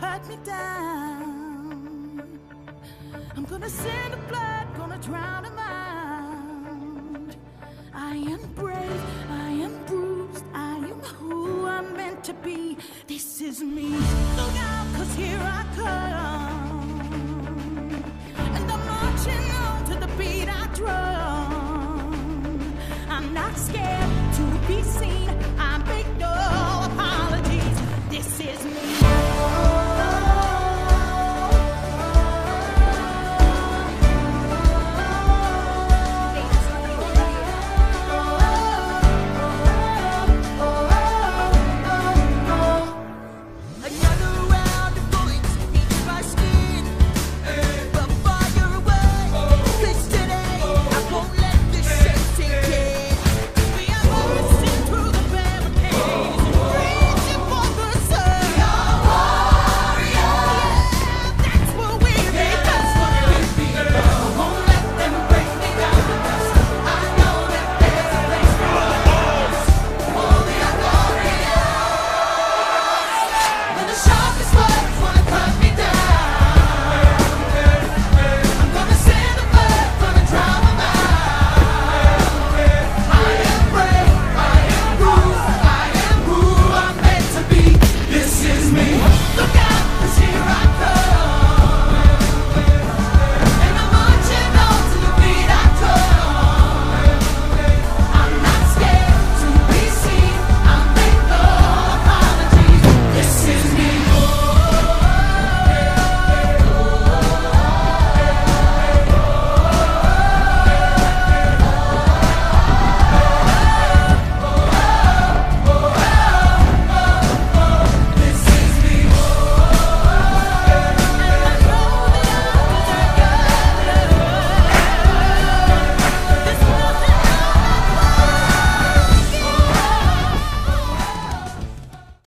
cut me down. I'm gonna send the blood, gonna drown a mind. I am brave, I am bruised, I am who I'm meant to be. This is me. Look out!